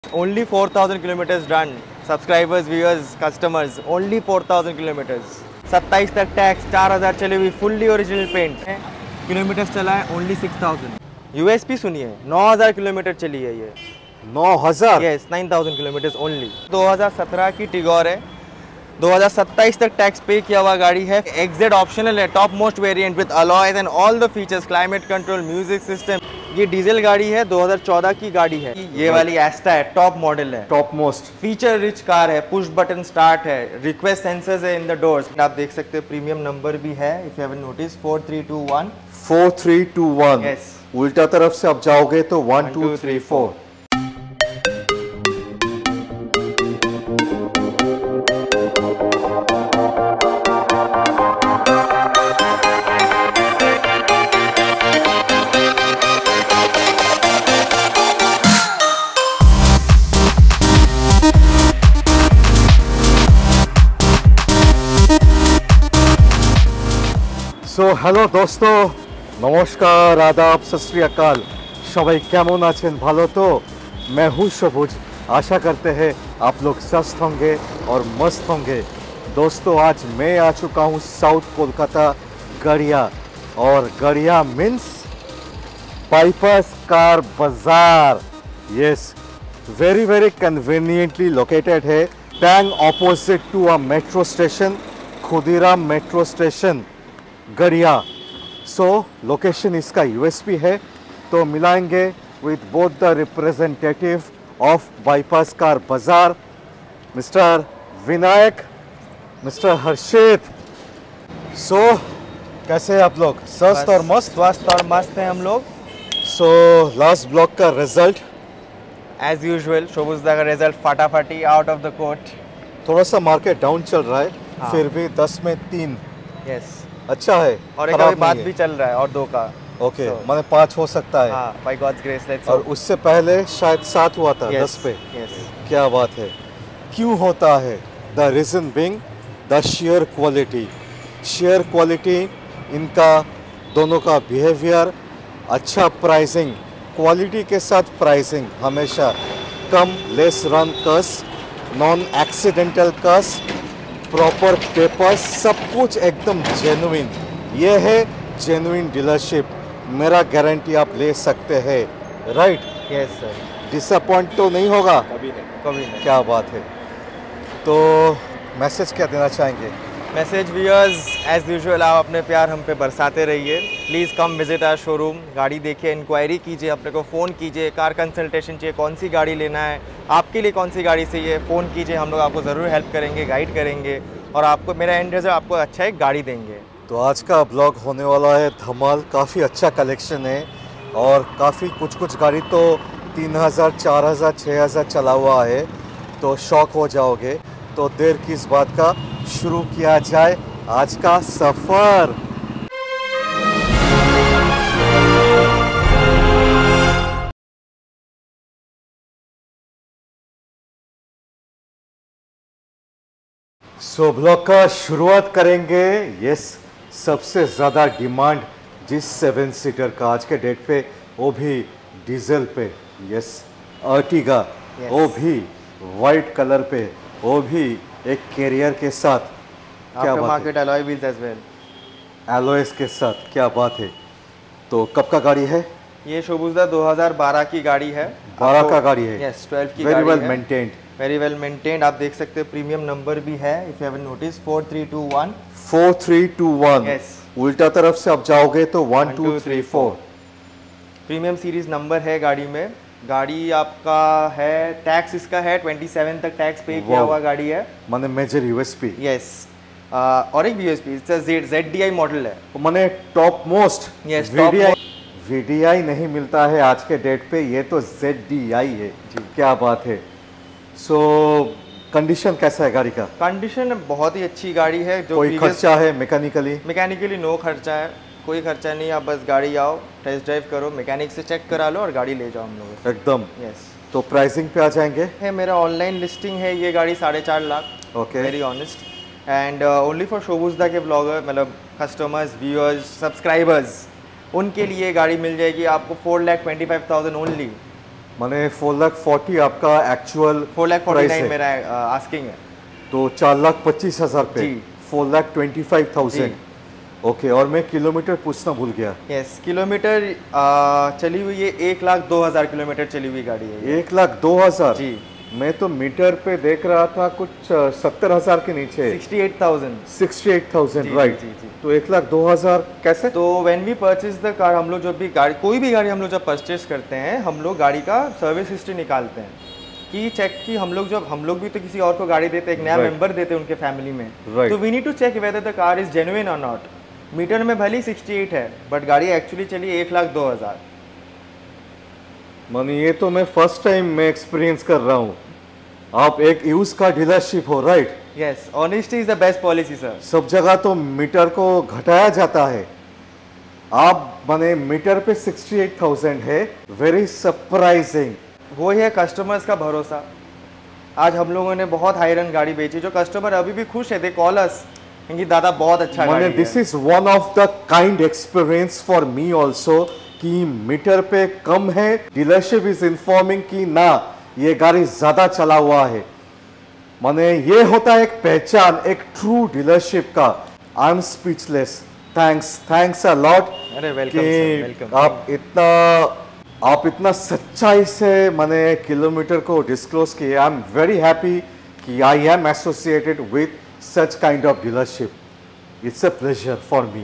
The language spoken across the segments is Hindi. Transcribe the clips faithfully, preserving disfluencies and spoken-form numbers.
Only four thousand kilometers done. Subscribers, viewers, customers. Only four thousand kilometers. सत्ताईस तक टैक्स, चार हज़ार चली हुई, फुल्ली ओरिजिनल पेंट। किलोमीटर्स चला है ओनली सिक्स थाउजेंड। यूएसपी सुनिए, नौ हज़ार किलोमीटर चली है ये। नौ हज़ार? Yes, nine thousand kilometres only. दो हज़ार सत्रह की टिगोर है। दो हज़ार सत्ताईस तक टैक्स पे किया हुआ गाड़ी है। एक्सजेड ऑप्शनल है, top most variant with alloys and all the features, climate control, music system. ये डीजल गाड़ी है, दो हज़ार चौदह की गाड़ी है। ये वाली एस्टा है, टॉप मॉडल है, top most feature rich car है, पुश बटन स्टार्ट है, रिक्वेस्ट सेंसर्स है इन द डोर्स। आप देख सकते हो प्रीमियम नंबर भी है, if you have notice, four three two one. Four three two one. Yes. उल्टा तरफ से आप जाओगे तो one two three four. So hello দোস্ত, নমস্কার, আদাব, সত শ্রী আকাল। সবাই কেমন আছেন? ভালো তো? मैं हूँ सबुज। आशा करते हैं आप लोग स्वस्थ होंगे और मस्त होंगे। दोस्तों, आज मैं आ चुका हूँ साउथ कोलकाता गड़िया, और Garia means Bypass car Bazaar. Yes, very very conveniently located है, bang opposite to a metro station, Khudiram metro station Garia. So location इसका यूएसपी है। तो मिलाएंगे with both the representative of Bypass car Bazaar, mister Vinayak, mister Harshit. So कैसे हैं आप लोग? स्वस्थ और मस्त? स्वस्थ और मस्त हैं हम लोग। सो लास्ट ब्लॉक का रिजल्ट एज यूजुअल, शोबुजदा का रिजल्ट फटाफटी, आउट ऑफ द कोर्ट। थोड़ा सा मार्केट डाउन चल रहा है, हाँ। फिर भी दस में तीन यस, अच्छा है। और एक अभी बात भी चल रहा है, और दो का। ओके, So, माने पाँच हो सकता है। हाँ, by God's grace, let's और hope. उससे पहले शायद सात हुआ था, Yes, दस पे। yes. क्या बात है, क्यों होता है? The reason being the sheer quality. Sheer quality, इनका दोनों का बिहेवियर, अच्छा प्राइसिंग, क्वालिटी के साथ प्राइसिंग हमेशा कम, less run cars, non accidental cars, proper papers, सब कुछ एकदम जेन्युइन। ये है जेन्युइन डीलरशिप। मेरा गारंटी आप ले सकते हैं, राइट? Yes sir. डिसअपॉइंट तो नहीं होगा? कभी नहीं, कभी नहीं। क्या बात है। तो मैसेज क्या देना चाहेंगे? मैसेज व्यूअर्स, एज यूजुअल आप अपने प्यार हम पे बरसाते रहिए। Please come visit our showroom, गाड़ी देखिए, इंक्वायरी कीजिए, अपने को फ़ोन कीजिए, कार कंसल्टेशन चाहिए, कौन सी गाड़ी लेना है, आपके लिए कौन सी गाड़ी चाहिए, फ़ोन कीजिए, हम लोग आपको ज़रूर हेल्प करेंगे, गाइड करेंगे, और आपको मेरा एंड रिजल्ट आपको अच्छा एक गाड़ी देंगे। तो आज का ब्लॉग होने वाला है धमाल। काफ़ी अच्छा कलेक्शन है, और काफ़ी कुछ कुछ गाड़ी तो तीन हज़ार, चार हज़ार, छः हज़ार चला हुआ है, तो शौक हो जाओगे। तो देर किस बात का, शुरू किया जाए आज का सफ़र। सो ब्लॉग का शुरुआत करेंगे। यस, सबसे ज़्यादा डिमांड जिस सेवन सीटर का आज के डेट पे, वो भी डीजल पे। Yes, Ertiga, Yes. वो भी वाइट कलर पे, वो भी एक कैरियर के साथ। क्या बात market alloy wheels as well, है, एलओएस के साथ। क्या बात है। तो कब का गाड़ी है? ये शोबुजदा दो हज़ार बारह की गाड़ी है। बारह का गाड़ी है? यस, ट्वेल्व की वेरी गाड़ी वेल है। Maintained, very well maintained. आप देख सकते हो प्रीमियम नंबर भी है, if you have notice, four three two one. Four three two one. Yes. उल्टा तरफ से आप जाओगे तो one two three four. Premium series number है गाड़ी में। गाड़ी आपका है, टैक्स इसका है सत्ताईस तक टैक्स पे किया Wow. हुआ गाड़ी है। माने मेजर यूएसपी। यस, और एक USP, it's Z D I model है। माने top most. Yes, top VDI VDI नहीं मिलता है आज के डेट पे, ये तो जेडडीआई है जी। क्या बात है। सो कंडीशन कैसा है गाड़ी का? कंडीशन बहुत ही अच्छी गाड़ी है। जो कोई खर्चा है मैकेनिकली? मैकेनिकली नो खर्चा है, कोई खर्चा नहीं। आप बस गाड़ी आओ, टेस्ट ड्राइव करो, मैकेनिक से चेक करा लो और गाड़ी ले जाओ हम लोग एकदम। यस। तो प्राइसिंग पे आ जाएंगे। है मेरा ऑनलाइन लिस्टिंग है ये गाड़ी साढ़े चार lakh. Okay, very honest, and only for शोबुजदा के ब्लॉगर, मतलब कस्टमर्स, व्यूअर्स, सब्सक्राइबर्स, उनके लिए गाड़ी मिल जाएगी आपको four lakh twenty five thousand only. माने फोर लाख फोर्टी आपका actual four lakh forty price nine है, मेरा आस्किंग है। तो चार लाख पच्चीस हजार पे जी। Four lakh twenty five thousand. Okay, और मैं किलोमीटर पूछना भूल गया। यस, किलोमीटर आ, चली हुई है एक लाख दो हज़ार किलोमीटर चली हुई गाड़ी है ये। एक लाख दो हजार जी। मैं तो मीटर पे देख रहा था कुछ सत्तर हजार के नीचे, sixty eight thousand. Sixty eight thousand, जी, राइट। जी, जी। तो एक लाख दो हजार कैसे? तो when we purchase the car, हम लोग जब भी गाड़ी, कोई भी गाड़ी हम लोग जब परचेज करते हैं, हम लोग गाड़ी का सर्विस हिस्ट्री निकालते हैं कि चेक कि हम लोग जब हम लोग भी तो किसी और को गाड़ी देते हैं, एक नया Right. मेंबर देते हैं उनके फैमिली में, Right. तो we need to check whether the car is genuine और नॉट। मीटर में भले सिक्सटी एट है बट गाड़ी एक्चुअली चली एक लाख दो हज़ार। मानी ये तो मैं फर्स्ट टाइम मैं एक्सपीरियंस कर रहा हूँ। आप एक यूज का डीलरशिप हो, right? Yes, honesty is the best policy sir. सब जगह तो मीटर को घटाया जाता है, आप माने मीटर पे सिक्सटी एट थाउजेंड है, वेरी सरप्राइजिंग। वो है कस्टमर्स का भरोसा। आज हम लोगों ने बहुत हाई रन गाड़ी बेची, जो कस्टमर अभी भी खुश है, दे कॉल अस कि दादा बहुत अच्छा माने गाड़ी दिस है। Is one of the kind experience for me also कि मीटर पे कम है, डीलरशिप इज इन्फॉर्मिंग कि ना ये गाड़ी ज्यादा चला हुआ है। माने ये होता है एक पहचान, एक ट्रू डीलरशिप का। I am speechless. Thanks thanks a lot अरे वेलकम सर, वेलकम। आप इतना आप इतना सच्चाई से माने किलोमीटर को डिस्क्लोज किए। आई एम वेरी हैप्पी कि I am associated with such kind of dealership. It's a pleasure for me.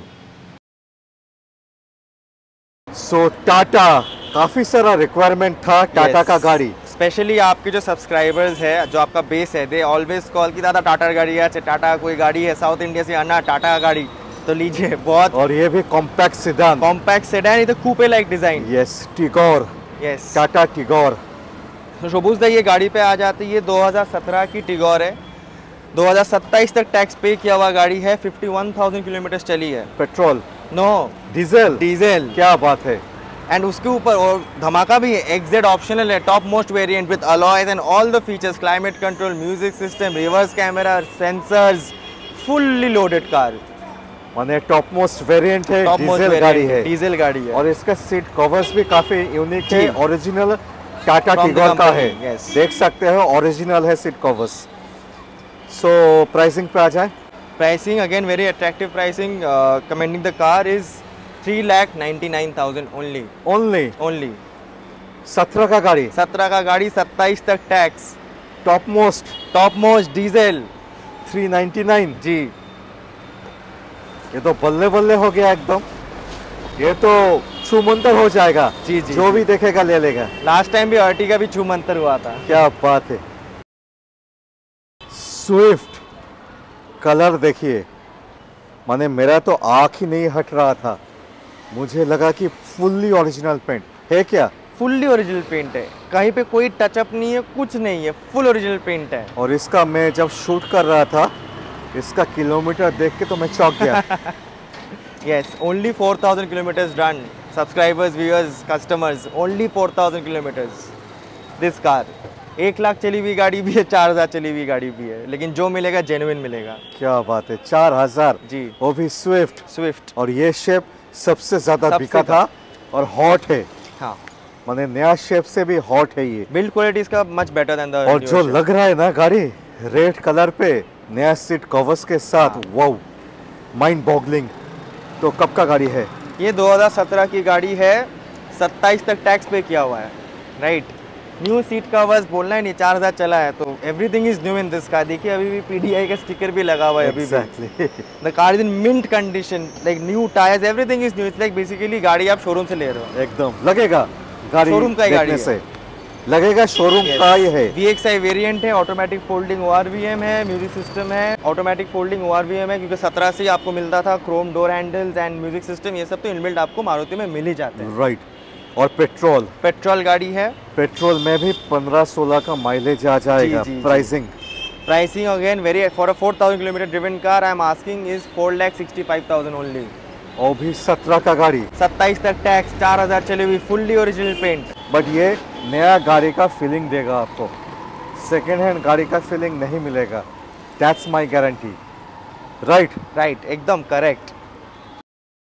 So Tata, काफी सारा रिक्वायरमेंट था टाटा का गाड़ी। स्पेशली आपके जो सब्सक्राइबर्स है, जो आपका बेस है, दे ऑलवेज कॉल कि दादा टाटा गाड़ी है, अच्छा टाटा कोई गाड़ी है साउथ इंडिया से, अन्ना टाटा का गाड़ी तो लीजिए। बहुत और ये भी कॉम्पैक्ट सेडान। कॉम्पैक्ट सेडान, इधर coupe like design. Yes, Tigor. Yes, Tata Tigor. तो शोबूज दा ये गाड़ी पे आ जाती है। दो हज़ार सत्रह की टिगोर है, दो हज़ार सत्ताईस तक टैक्स पे किया हुआ गाड़ी है, इक्यावन हज़ार किलोमीटर चली है। Petrol, no, diesel. डीजल। क्या बात है। एंड उसके ऊपर और धमाका भी है, एक्सजेड ऑप्शनल है, top most variant with alloys and all the features, climate control, music system, reverse camera, sensors, fully loaded car. माने टॉप मोस्ट वेरिएंट है, टॉप मोस्ट डीजल गाड़ी है। डीजल गाड़ी है। और इसका सीट कवर्स भी काफी यूनिक है, जी। Original Tata From the Tigor का company, है। yes. देख सकते हो ओरिजिनल है सीट कवर्स। सो प्राइसिंग पे आ जाए। Pricing again very attractive pricing, commanding the car is three lakh ninety nine thousand only. Only only सत्रह का गाड़ी, सत्रह का गाड़ी, सत्ताईस तक tax, top most top most diesel. Three ninety nine. जी, ये तो बल्ले बल्ले हो गया एकदम। ये तो छूमंतर हो जाएगा। जी, जी, जो जी। भी देखेगा ले लेगा। लास्ट टाइम भी अर्टिगा भी छूमंतर हुआ था। क्या बात है। स्विफ्ट कलर देखिए, माने मेरा तो आँख ही नहीं हट रहा था। मुझे लगा कि फुल्ली ओरिजिनल पेंट है। क्या फुल्ली ओरिजिनल पेंट है, कहीं पे कोई टचअप नहीं है, कुछ नहीं है, फुल ओरिजिनल पेंट है। और इसका मैं जब शूट कर रहा था, इसका किलोमीटर देख के तो मैं चौंक गया। Yes, only four thousand kilometers done. Subscribers, viewers, customers, only four thousand kilometers. This car. एक लाख चली हुई गाड़ी भी है, चार हजार चली हुई गाड़ी भी है, लेकिन जो मिलेगा जेन्युइन मिलेगा। क्या बात है। चार हजार जी, वो भी स्विफ्ट। स्विफ्ट। और ये शेप सबसे ज्यादा सबसे बिका था और हॉट है। हाँ, माने नया शेप से भी हॉट है ये। बिल्ड क्वालिटी इसका मच बेटर देन द। और जो लग रहा है ना गाड़ी रेड कलर पे नया सीट कवर्स के साथ, वाओ, माइंड बॉगलिंग। तो कब का गाड़ी है? ये दो हज़ार सत्रह की गाड़ी है, सत्ताईस तक टैक्स पे किया हुआ है, राइट। न्यू सीट कवर्स बोलना ही नहीं, चार हज़ार चला है, तो everything is new in this car. देखिए अभी भी पीडीआई का स्टिकर भी लगा हुआ है अभी भी। Exactly. The car is in mint condition, like new tyres, everything is new. It's like basically गाड़ी आप शोरूम से ले रहे हो। एकदम लगेगा गाड़ी शोरूम का ही गाड़ी देखने है। से लगेगा शोरूम का ही है। वी एक्स आई वेरिएंट है, automatic folding O R V M है, म्यूजिक सिस्टम है, automatic folding O R V M है, क्योंकि सत्रह से ही आपको मिलता था chrome door handles and music system, ये सब तो इनबिल्ट आपको मारुति में मिल ही जाते हैं। राइट। और पेट्रोल पेट्रोल गाड़ी है। पेट्रोल में भी पंद्रह सोलह का माइलेज आ जाएगा। जी, जी, जी। Pricing pricing again very, for a four thousand kilometre driven car I am asking is four lakh sixty five thousand only. और भी सत्रह का गाड़ी, सत्ताईस तक टैक्स, चार हजार चली हुई, फुल्ली ओरिजिनल पेंट। बट ये नया गाड़ी का फीलिंग देगा आपको, सेकेंड हैंड गाड़ी का फीलिंग नहीं मिलेगा। That's my guarantee. Right right, एकदम करेक्ट।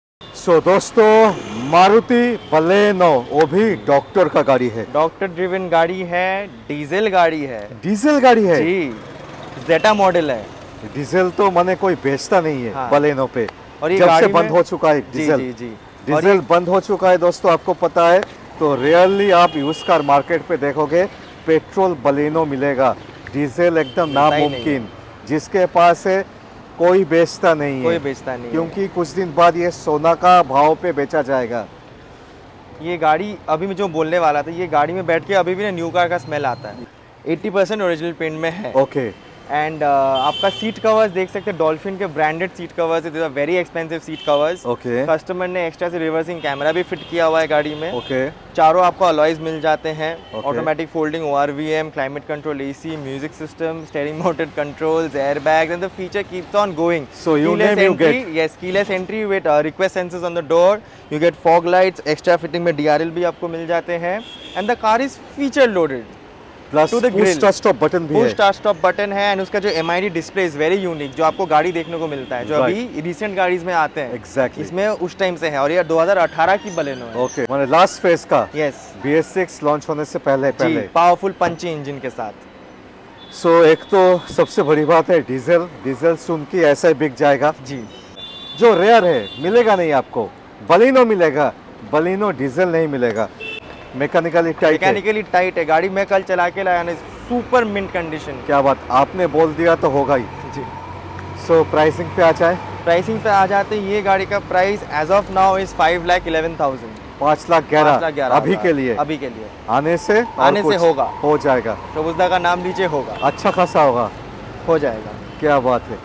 सो दोस्तों मारुति बलेनो, वो भी डॉक्टर का गाड़ी है। डॉक्टर ड्रिवन गाड़ी है, डीजल गाड़ी है। डीजल गाड़ी है जी, जेटा मॉडल है। डीजल तो मैंने कोई बेचता नहीं है। हाँ। बलेनो पे और ये जब गाड़ी से बंद में- हो चुका है डीजल। जी जी जी। और डीजल ये- बंद हो चुका है दोस्तों, आपको पता है। तो रियली आप यूज कार मार्केट पे देखोगे पेट्रोल बलेनो मिलेगा, डीजल एकदम मिलता ही नहीं नामुमकिन। जिसके पास है कोई बेचता नहीं कोई है, बेचता नहीं है। क्योंकि कुछ दिन बाद ये सोना का भाव पे बेचा जाएगा। ये गाड़ी अभी मैं जो बोलने वाला था, ये गाड़ी में बैठ के अभी भी ना न्यू कार का स्मेल आता है। अस्सी परसेंट ओरिजिनल पेंट में है। ओके एंड आपका सीट कवर्स देख सकते हैं, डॉल्फिन के ब्रांडेड सीट कवर्स है, very expensive seat covers. Okay customer ने एक्स्ट्रा से रिवर्सिंग कैमरा भी फिट किया हुआ है गाड़ी में। ओके चारों आपको अलॉयज मिल जाते हैं। Okay. Automatic folding O R V M, climate control, AC, music system, steering mounted controls, airbags and the feature keeps on going. So you Keyless name you entry, get. yes, keyless entry with uh, request sensors on the door. You get fog lights, extra fitting में डी आर एल भी आपको मिल जाते हैं। And the car is feature loaded. Plus To the push grill. Start stop button भी पुश है। स्टार्ट स्टॉप बटन है। एंड उसका जो M I D display is very unique, जो आपको गाड़ी देखने को मिलता है, जो Right. अभी रिसेंट गाड़ीज में आते हैं। Exactly. इसमें उस टाइम से है, और ये दो हज़ार अठारह की बलेनो है। ओके मैंने लास्ट फेज का yes B S six launch होने से पहले जी, पहले पावरफुल पंची इंजन के साथ। सो एक तो सबसे बड़ी बात है डीजल। डीजल सुन के ऐसा ही बिक जाएगा, जी जो रेयर है, मिलेगा नहीं आपको। बलिनो मिलेगा, बलिनो डीजल नहीं मिलेगा। मैकेनिकली टाइट है। मैकेनिकली टाइट है गाड़ी। मैं कल चला के लाया ना, सुपर मिंट कंडीशन। क्या बात, आपने बोल दिया तो होगा ही। जी। सो प्राइसिंग पे आ जाए। प्राइसिंग पे आ जाते हैं, ये गाड़ी का price as of now is five lakh eleven thousand. पाँच लाख ग्यारह अभी के लिए। अभी के लिए आने से और आने से कुछ होगा। हो जाएगा। शोबुजदा का नाम लीजिए, होगा, अच्छा खासा होगा। हो जाएगा। क्या बात है।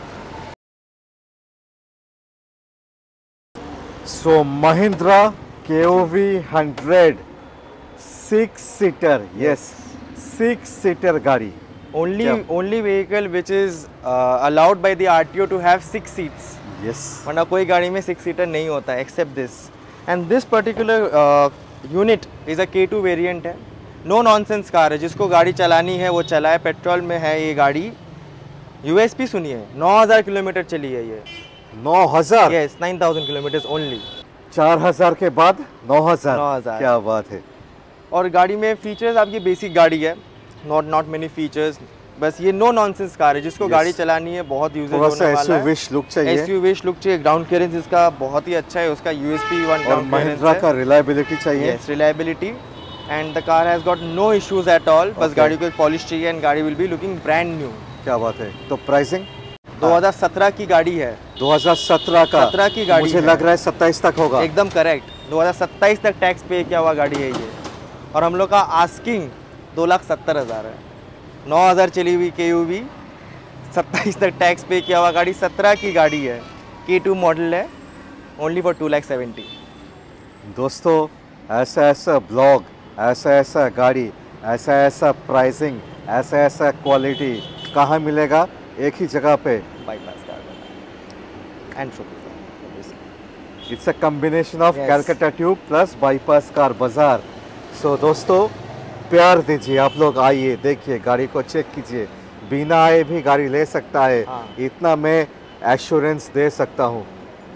So Mahindra K U V hundred six seater, yes six seater गाड़ी। ओनली क्या? Only vehicle which is allowed by the R T O to have six seats. Yes वरना कोई गाड़ी में सिक्स सीटर नहीं होता except this. And this particular unit is a K two variant है। नो नॉनसेंस कार है, जिसको गाड़ी चलानी है वो चलाए। पेट्रोल में है ये गाड़ी। यूएसपी सुनिए, नौ हज़ार किलोमीटर चली है ये। नौ हजार yes, nine thousand kilometres only. चार हजार के बाद नौ हजार नौ हज़ार। क्या बात है। और गाड़ी में फीचर्स आपकी बेसिक गाड़ी है, नॉट नॉट मेनी फीचर्स। बस ये नो नॉनसेंस कार है, जिसको Yes. गाड़ी चलानी है, बहुत यूजेज थोड़ा सा होने वाला है। एसयूविश लुक चाहिए एसयूवी लुक चाहिए। ग्राउंड क्लियरेंस इसका बहुत ही अच्छा है, उसका यूएसपी वन और ग्राउंड महिंद्रा का रिलायबिलिटी चाहिए। Yes, reliability. And the car has got no issues at all. बस Okay. गाड़ी को एक पॉलिश चाहिए एंड गाड़ी will be looking brand new. क्या बात है। तो प्राइसिंग दो हज़ार सत्रह की गाड़ी है। दो हजार सत्रह का सत्रह की गाड़ी मुझे है। लग रहा है सत्ताईस तक होगा। एकदम करेक्ट। दो हज़ार सत्ताईस तक टैक्स पे किया हुआ गाड़ी है ये। और हम लोग का आस्किंग दो लाख सत्तर हज़ार है। नौ हज़ार चली हुई के यू वी, सत्ताईस तक टैक्स पे किया हुआ गाड़ी, सत्रह की गाड़ी है, के टू मॉडल है, only for two lakh seventy. दोस्तों ऐसा ऐसा ब्लॉग, ऐसा ऐसा गाड़ी, ऐसा ऐसा प्राइसिंग, ऐसा ऐसा क्वालिटी कहाँ मिलेगा? एक ही जगह पे। Bypass car and showroom. It's a combination of Yes. Calcutta tube plus bypass car Bazaar. So दोस्तों प्यार दीजिए, आप लोग आइए, देखिए, गाड़ी को चेक कीजिए। बिना आए भी गाड़ी ले सकता है, हाँ। इतना मैं एश्योरेंस दे सकता हूँ।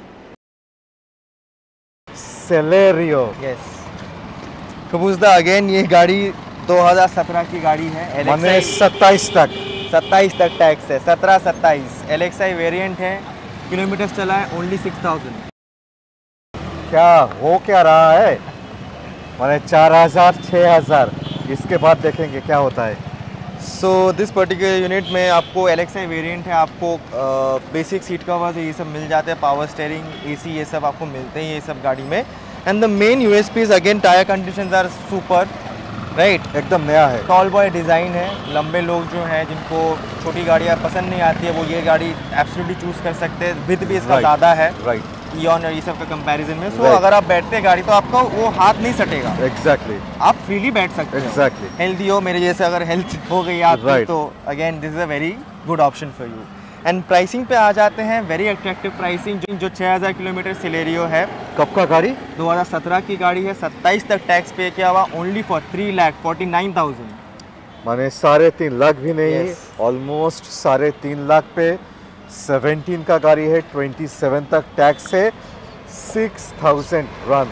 सेलेरियो यस, शोबुजदा अगेन ये गाड़ी दो हज़ार सत्रह की गाड़ी है। मैंने सत्ताईस तक सत्ताईस तक टैक्स है, सत्रह सत्ताईस। एल एक्स आई वेरियंट है, किलोमीटर चला है ओनली सिक्स थाउजेंड। क्या हो क्या रहा है? मैंने चार हजार छः हजार इसके बाद देखेंगे क्या होता है। सो दिस पर्टिकुलर यूनिट में आपको एल एक्स आई वेरियंट है, आपको बेसिक सीट कवर्स ये सब मिल जाते हैं, पावर स्टेयरिंग, एसी, ये सब आपको मिलते हैं ये सब गाड़ी में। And the main USP is again tyre conditions are super, right. एकदम नया है। टॉल बॉय डिज़ाइन है। लंबे लोग जो हैं, जिनको छोटी गाड़ियाँ पसंद नहीं आती है, वो ये गाड़ी एब्सोल्युटली चूज़ कर सकते हैं। विथ भी इसका Right. ज़्यादा है राइट ईऑन और ये सब का कंपैरिजन में। सो Right. अगर आप बैठते हैं गाड़ी तो आपका वो हाथ नहीं सटेगा, एग्जैक्टली आप फ्रीली बैठ सकते हो। Exactly. हेल्दी हो मेरे जैसे, अगर हेल्थ हो गई आपकी Right. तो again this is a very good option for you. And pricing पे आ जाते हैं, वेरी अट्रैक्टिव प्राइसिंग, जो, जो छः हज़ार किलोमीटर सिलेरियो है। कब का गाड़ी? दो हज़ार सत्रह की गाड़ी है, सत्ताईस तक टैक्स पे किया हुआ, only for three lakh forty nine thousand. माने साढ़े तीन लाख भी नहीं, Yes. ऑलमोस्ट साढ़े तीन लाख पे। सेवेंटीन का गाड़ी है, ट्वेंटी सेवन तक टैक्स है। Six thousand run.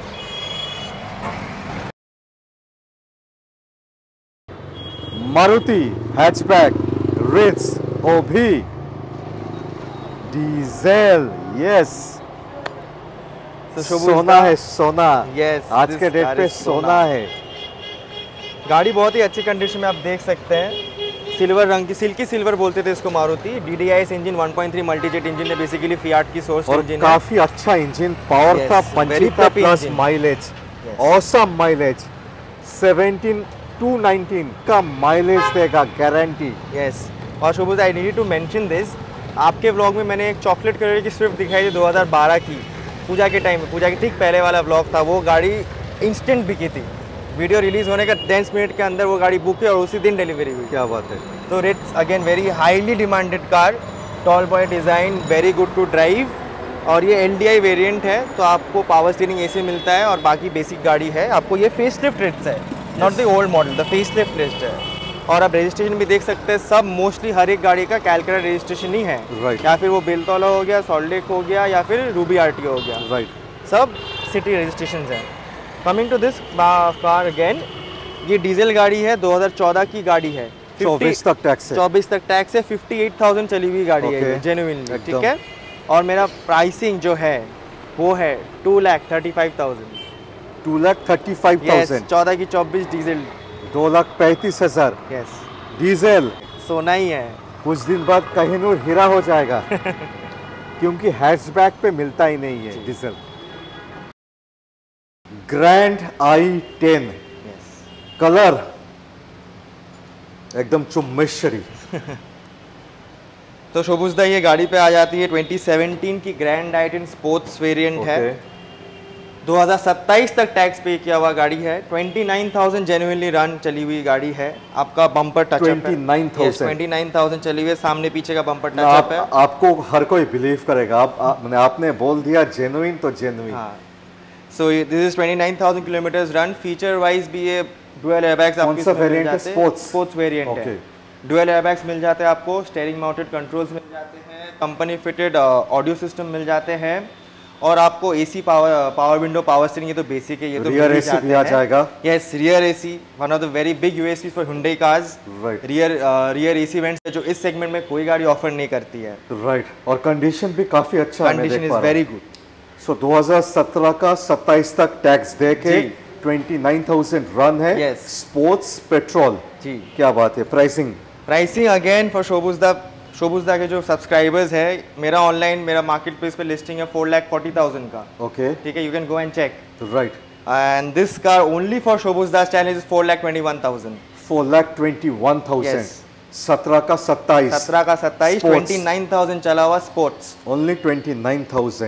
Maruti hatchback Ritz ओ भी डीजल, यस So, Shobuz सोना da- है सोना। Yes, आज this के डेट car पे is सोना सोना। है। गाड़ी बहुत ही अच्छी कंडीशन में आप देख सकते हैं, सिल्वर रंग की, सिल्की सिल्वर बोलते थे इसको Maruti. D D I S engine one point three multijet engine है, बेसिकली फियाट की सोर्स और इंजन है। काफी अच्छा इंजन, पावर Yes, था, very पंची था, peppy plus engine. Mileage, Yes. Awesome mileage. Seventeen to nineteen का माइलेज देगा गारंटी। यस, और Shobuz I need to mention this, आपके व्लॉग में मैंने एक चॉकलेट कलर की स्विफ्ट दिखाई थी दो हज़ार बारह की, पूजा के टाइम में, पूजा के ठीक पहले वाला व्लॉग था। वो गाड़ी इंस्टेंट बिकी थी, वीडियो रिलीज होने का दस मिनट के अंदर वो गाड़ी बुक हुई और उसी दिन डिलीवरी हुई। क्या बात है। तो it's again very highly demanded car, tall boy design, very good to drive, और ये एल डी आई वेरियंट है, तो आपको पावर स्टीयरिंग एसी मिलता है और बाकी बेसिक गाड़ी है। आपको ये फेस लिफ्ट रिट्स है, not the old model, the face lift Ritz है। और आप रजिस्ट्रेशन भी देख सकते हैं, सब मोस्टली हर एक गाड़ी का कैलकुलेट रजिस्ट्रेशन ही है, Right. या फिर वो बेलतौला हो गया, सॉल्टेक हो गया, या फिर रूबी आर टी हो गया, राइट। सब सिटी रजिस्ट्रेशन हैं। Coming to this car again, ये डीजल गाड़ी है, दो हज़ार चौदह की गाड़ी है, चौबीस तक टैक्स है। चौबीस तक टैक्स है, अट्ठावन हज़ार चली हुई गाड़ी है Okay. जेन्युइनली, एकदम। ठीक है। और मेरा प्राइसिंग जो है वो है two lakh thirty five thousand two lakh thirty five thousand चौदह की चौबीस डीजल। दो लाख पैंतीस हजार यस, डीजल। सोना ही है। कुछ दिन बाद कहिनूर हीरा हो जाएगा क्योंकि हैचबैक पे मिलता ही नहीं है diesel. Grand I ten yes, colour एकदम चुम्बेश्वरी। तो शोबुजदा ये गाड़ी पे आ जाती है ट्वेंटी सेवनटीन की grand I ten sports variant है, दो हज़ार सत्ताईस तक टैक्स पे किया हुआ गाड़ी है, उनतीस हज़ार जेन्युइनली रन चली हुई गाड़ी है। आपका बम्पर टचअप है, उनतीस हज़ार। उनतीस हज़ार चली हुई है, सामने पीछे का बम्पर ना, आप, टचअप है। आपको हर कोई बिलीव करेगा। आप, आप मैंने आपने बोल दिया जेन्युइन तो जेन्युइन। हाँ, सो दिस इज उनतीस हज़ार किलोमीटर्स रन। फीचर वाइज भी ये डुअल एयरबैग्स कौन आपको सा इसमें मिल वेरिएंट है? जाते हैं। स्पोर्ट्स स्पोर्ट्स वेरिएंट है, डुअल एयरबैग्स मिल जाते हैं आपको, स्टीयरिंग माउंटेड कंट्रोल्स मिल जाते हैं, कंपनी फिटेड ऑडियो सिस्टम मिल जाते हैं, और आपको AC power power window power steering, ये तो बेसिक है, ये तो रियर एसी भी आ जाएगा। Yes, rear AC one of the very big USP for Hyundai cars. Right rear rear AC vents जो इस सेगमेंट में कोई गाड़ी ऑफर नहीं करती है। राइट, और कंडीशन भी काफी अच्छा है, मैं कंडीशन देख इज पा रहा वेरी हूं। गुड। सो दो हज़ार सत्रह का सत्ताईस तक टैक्स दे के जी। उनतीस हज़ार रन है। Yes. स्पोर्ट्स पेट्रोल, जी, क्या बात है। Pricing pricing again for Shobuzda, Shobuzda के जो सब्सक्राइबर्स है, मेरा ऑनलाइन मेरा मार्केट प्लेस पे लिस्टिंग है फोर लाख फोर्टी थाउजेंड का, ओके ठीक है, you can go and check. Right. And this car only for Shobuzda channel is four lakh twenty one thousand four lakh twenty one thousand Yes. सत्रह का सत्ताईस सत्रह का सत्ताईस, Sports. ट्वेंटी नाइन थाउजेंड चला हुआ sports. Only twenty nine thousand.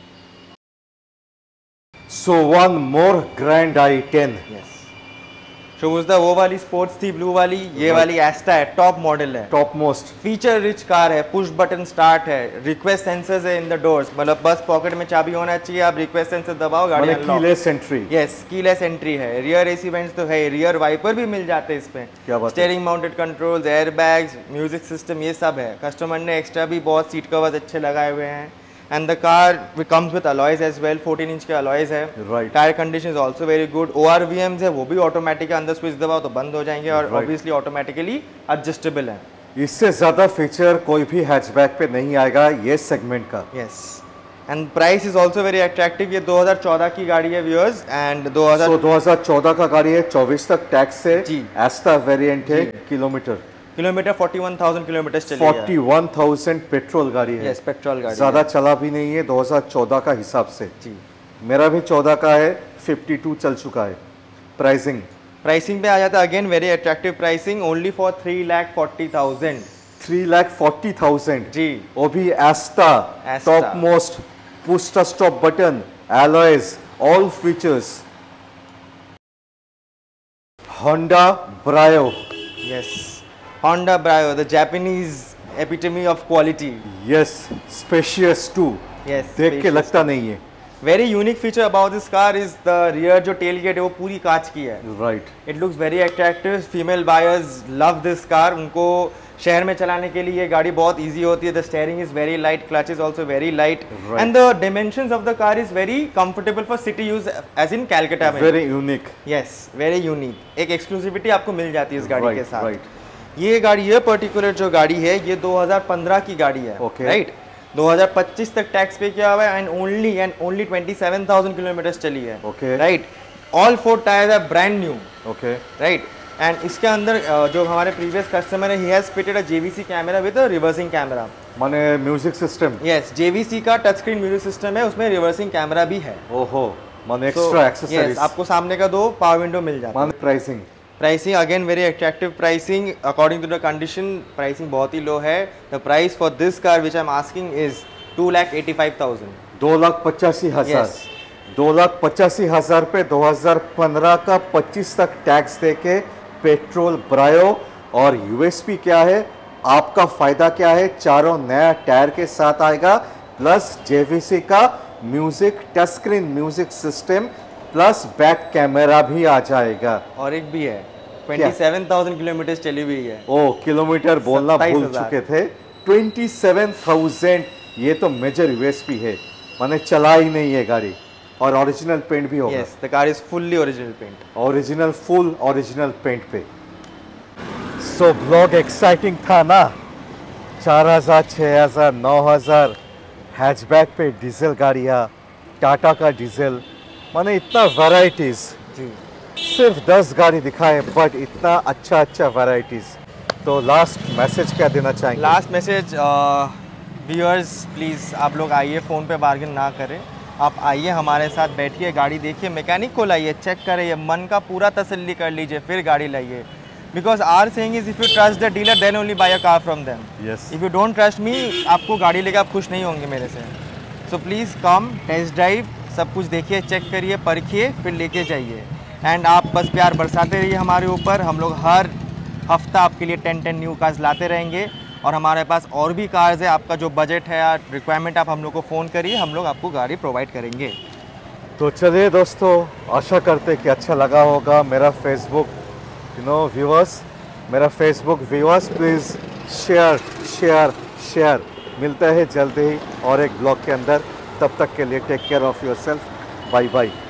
So one more grand I ten. Yes, Shobuzda वो वाली स्पोर्ट्स थी ब्लू वाली, ये Right. वाली एस्टा है, टॉप मॉडल है, top most feature rich car है, पुश बटन स्टार्ट है, रिक्वेस्ट सेंसर्स है इन द डोर्स, मतलब बस पॉकेट में चाबी होना चाहिए, आप रिक्वेस्ट सेंसर दबाओ गाड़ी मैंने unlock. Keyless entry. Yes, keyless entry है, रियर एसी वेंट्स तो है, रियर वाइपर भी मिल जाते हैं इसमें, क्या बात है। Steering mounted controls, air bags, music system, ये सब है। कस्टमर ने एक्स्ट्रा भी बहुत सीट कवर्स अच्छे लगाए हुए हैं, and the car comes with alloys as well, fourteen inch के अलॉयज है। Right. Tyre condition is also very good. O R V Ms है, वो भी ऑटोमेटिक है, अंदर स्विच दबाओ तो बंद हो जाएंगे, और Right. ऑब्वियसली ऑटोमेटिकली एडजस्टेबल है। इससे ज्यादा फीचर कोई भी हैचबैक पे नहीं आएगा ये सेगमेंट का। Yes, and price is also very attractive. ये दो हज़ार चौदह की गाड़ी है व्यूअर्स, एंड दो हज़ार सो दो हज़ार चौदह का गाड़ी है, चौबीस तक टैक्स है। जी। एस्टा वेरिएंट है। Kilometre kilometre forty one thousand kilometre चली है। फोर्टी वन थाउजेंड पेट्रोल गाड़ी है। यस, पेट्रोल गाड़ी ज्यादा है। चला भी नहीं है दो हज़ार चौदह का हिसाब से। जी, मेरा भी चौदह का है, बावन चल चुका है। प्राइसिंग प्राइसिंग पे आ जाता है again very attractive pricing, only for three lakh forty thousand three lakh forty thousand जी, वो भी Asta Asta. Top most, push to stop button, alloys, all features. Honda Brio. Yes, Honda Brio, the Japanese epitome of quality. Yes, spacious too. Yes, देख के लगता नहीं है। Very unique feature about this car is the rear जो टेल गेट है वो पूरी कांच की है। Right. It looks very attractive, female buyers love this car, उनको शहर में चलाने के लिए ये गाड़ी बहुत इजी होती है। The steering is very light, clutch is also very light Right. And the dimensions of the car is very comfortable for city use as in Calcutta में। Very unique. Yes, very unique. एक एक्सक्लूसिविटी आपको मिल जाती है इस गाड़ी Right, के साथ। right. ये गाड़ी, ये पर्टिकुलर जो गाड़ी है, ये दो हज़ार पंद्रह की गाड़ी है। Okay. राइट, दो हज़ार पच्चीस तक टैक्स पे किया हुआ है एंड ओनली एंड ओनली सत्ताईस हज़ार किलोमीटर चली है। Okay. Right, all four tyres are brand new. Okay. Right, and इसके अंदर अ, जो हमारे प्रीवियस कस्टमर है, he has fitted a JVC camera with a reversing camera. माने म्यूजिक सिस्टम। यस, जेवीसी का टच स्क्रीन म्यूजिक सिस्टम है, उसमें रिवर्सिंग कैमरा भी है। ओहो, माने So, एक्स्ट्रा yes, एक्सेसरीज। आपको सामने का दो पावर विंडो मिल जाता है। माने pricing. Pricing again very attractive pricing according to the condition. Pricing बहुत ही लो है। The price for this car which I am asking is two lakh eighty five thousand. दो लाख पचासी हजार। Yes. दो लाख पचासी हजार पे दो हजार पंद्रह का पच्चीस तक टैक्स देके पेट्रोल ब्रायो। और यूएसपी क्या है, आपका फायदा क्या है, चारों नया टायर के साथ आएगा, प्लस जेवीसी का music touch screen music system, plus back camera भी आ जाएगा। और एक भी है, सत्ताईस हज़ार किलोमीटर चली हुई है। ओ, किलोमीटर बोलना सत्ताईस भूल हज़ार। चुके थे। सत्ताईस हज़ार, ये तो मेजर यूएसपी है, माने चला ही नहीं है गाड़ी। और ओरिजिनल पेंट भी होगा। Yes, the car is fully original paint. Original, full original paint पे। सो ब्लॉग एक्साइटिंग था ना। चार हज़ार, छः हज़ार, नौ हज़ार हैचबैक पे डीजल गाड़ियाँ, टाटा का डीजल, माने इतना वैरायटीज़। जी, सिर्फ दस गाड़ी दिखाए बट इतना अच्छा अच्छा वैरायटीज़। तो लास्ट मैसेज क्या देना चाहेंगे? लास्ट मैसेज व्यूअर्स, प्लीज़ आप लोग आइए, फ़ोन पे बार्गेन ना करें। आप आइए, हमारे साथ बैठिए, गाड़ी देखिए, मैकेनिक को लाइए, चेक करिए, मन का पूरा तसल्ली कर लीजिए, फिर गाड़ी लाइए। Because our saying is if you trust the dealer then only buy a car from them. Yes. If you don't trust me, आपको गाड़ी लेकर आप खुश नहीं होंगे मेरे से। So please come, test drive, सब कुछ देखिए, चेक करिए, परखिए, फिर लेके जाइए। एंड आप बस प्यार बरसाते रहिए हमारे ऊपर। हम लोग हर हफ्ता आपके लिए टेन टेन न्यू कार्स लाते रहेंगे। और हमारे पास और भी कार्स है। आपका जो बजट है या रिक्वायरमेंट, आप हम लोग को फ़ोन करिए, हम लोग आपको गाड़ी प्रोवाइड करेंगे। तो चलिए दोस्तों, आशा करते कि अच्छा लगा होगा मेरा फेसबुक यू नो व्यूअर्स मेरा Facebook viewers please share share share. मिलते हैं जल्दी ही और एक ब्लॉग के अंदर। तब तक के लिए take care of your self. Bye bye.